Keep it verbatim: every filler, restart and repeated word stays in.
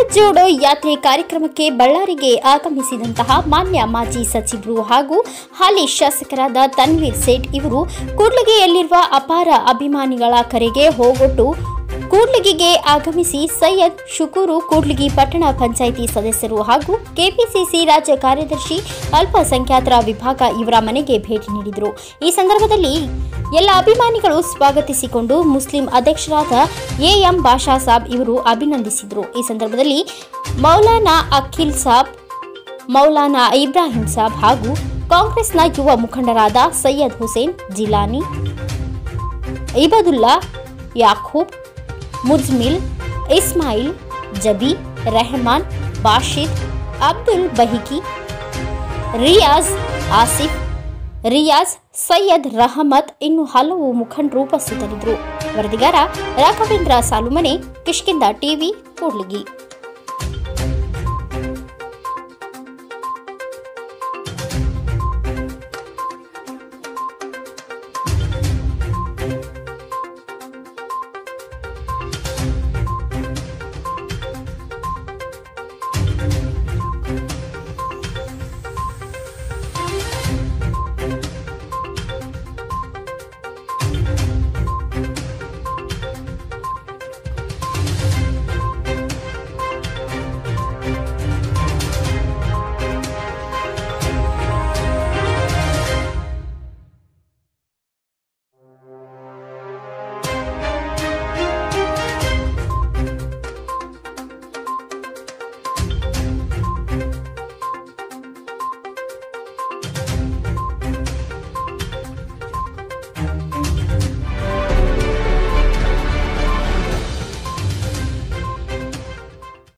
ಭಾರತ್ ಜೋಡೋ ಯಾತ್ರೆ ಕಾರ್ಯಕ್ರಮಕ್ಕೆ ಬಳ್ಳಾರಿಗೆ ಆಗಮಿಸಿದಂತಹ ಮಾನ್ಯ ಮಾಜಿ ಸಚಿವರು ಹಾಗೂ ಹಾಲಿ ಶಾಸಕರಾದ ತನ್ವೀರ್ ಸೇಠ್ ಇವರು ಕೂಡ್ಲಿಗಿಯಲ್ಲಿರುವ ಅಪಾರ ಅಭಿಮಾನಿಗಳ ಕರೆಗೆ ಹೋಗೊಟ್ಟು ಕೂಡ್ಲಿಗಿಗೆ ಆಗಮಿಸಿ ಸೈಯದ್ ಶುಕೂರು ಕೂಡ್ಲಿಗಿ ಪಟ್ಟಣ ಪಂಚಾಯಿತಿ ಸದಸ್ಯರು ಹಾಗೂ ಕೆಪಿಸಿಸಿ ರಾಜ್ಯ ಕಾರ್ಯದರ್ಶಿ ಅಲ್ಪಸಂಖ್ಯಾತರ ವಿಭಾಗ ಇವರ ಮನೆಗೆ ಭೇಟಿ ನೀಡಿದರು. ಈ ಸಂದರ್ಭದಲ್ಲಿ ಎಲ್ಲ ಅಭಿಮಾನಿಗಳು ಸ್ವಾಗತಿಸಿಕೊಂಡು ಮುಸ್ಲಿಂ ಅಧ್ಯಕ್ಷರಾದ ಎಎಂ ಬಾಷಾ ಸಾಬ್ ಇವರು ಅಭಿನಂದಿಸಿದರು. ಈ ಸಂದರ್ಭದಲ್ಲಿ ಮೌಲಾನಾ ಅಖಿಲ್ ಸಾಬ್, ಮೌಲಾನಾ ಇಬ್ರಾಹಿಂ ಸಾಬ್ ಹಾಗೂ ಕಾಂಗ್ರೆಸ್ನ ಯುವ ಮುಖಂಡರಾದ ಸೈಯದ್ ಹುಸೇನ್ ಜಿಲಾನಿ, ಇಬಾದುಲ್ಲಾ, ಯಾಕೂಬ್, ಮುಜ್ಮಿಲ್, ಇಸ್ಮಾಯಿಲ್, ಜಬಿ, ರೆಹಮಾನ್, ಬಾಷಿದ್, ಅಬ್ದುಲ್ ಬಹಿಕಿ, ರಿಯಾಜ್, ಆಸಿಫ್, ರಿಯಾಜ್, ಸೈಯದ್ ರಹಮತ್ ಇನ್ನು ಹಲವು ಮುಖಂಡರು ಉಪಸ್ಥಿತರಿದ್ದರು. ವರದಿಗಾರ ರಾಘವೇಂದ್ರ ಸಾಲುಮನೆ, ಕಿಷ್ಕಿಂಧ ಟಿವಿ, ಕೂಡ್ಲಿಗಿ.